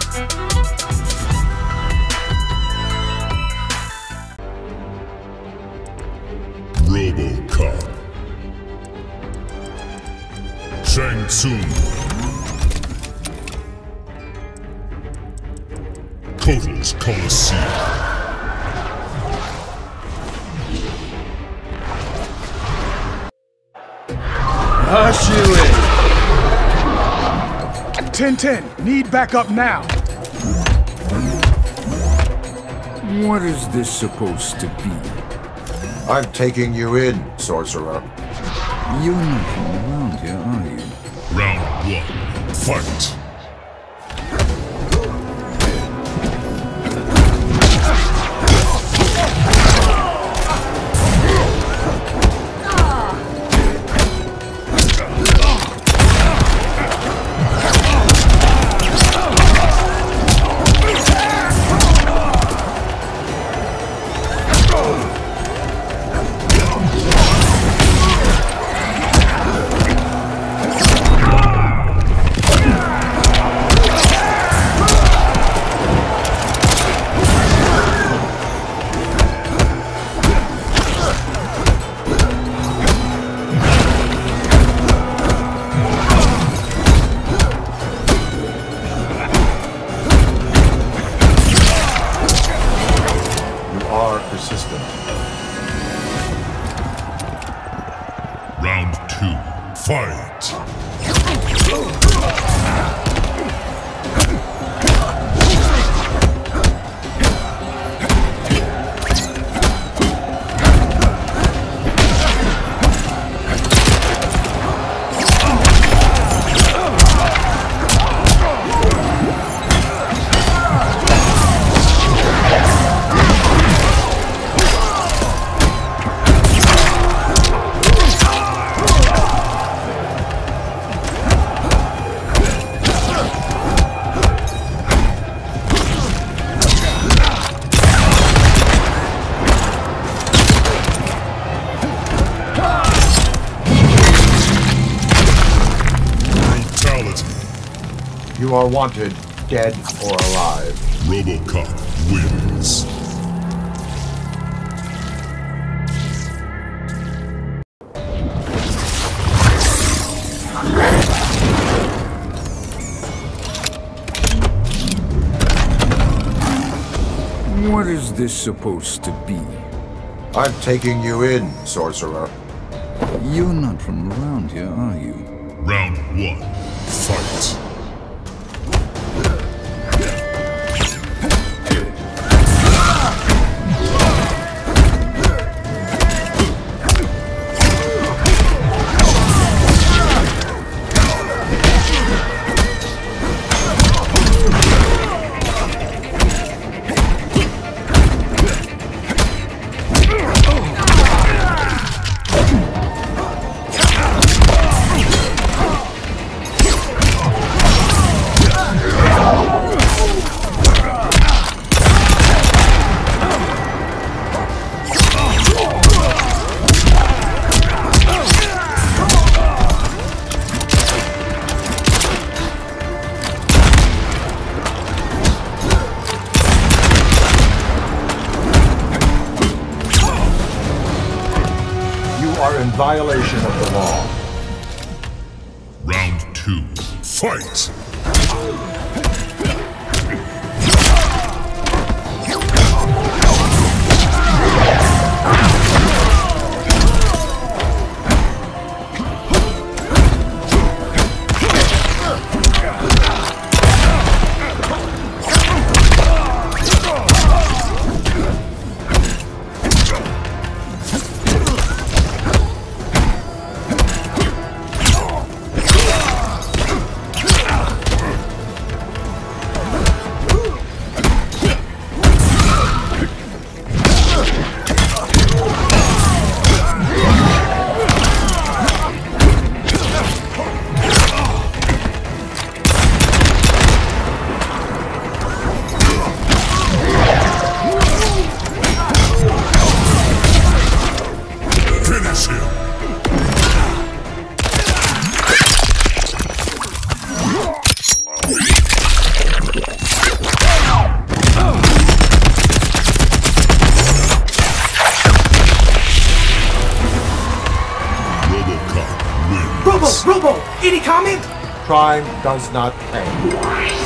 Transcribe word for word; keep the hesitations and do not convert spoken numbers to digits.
Robocop. Shang Tsung. Kotal's Coliseum. Hush you in. ten ten, need backup now. What is this supposed to be? I'm taking you in, sorcerer. You're not from around here, are you? Round one, fight! Persistent. Round two, fight! You are wanted, dead or alive. Robocop wins. What is this supposed to be? I'm taking you in, sorcerer. You're not from around here, are you? Round one, fight! In violation of the law. Round two, fight! Robo, any comment? Crime does not pay.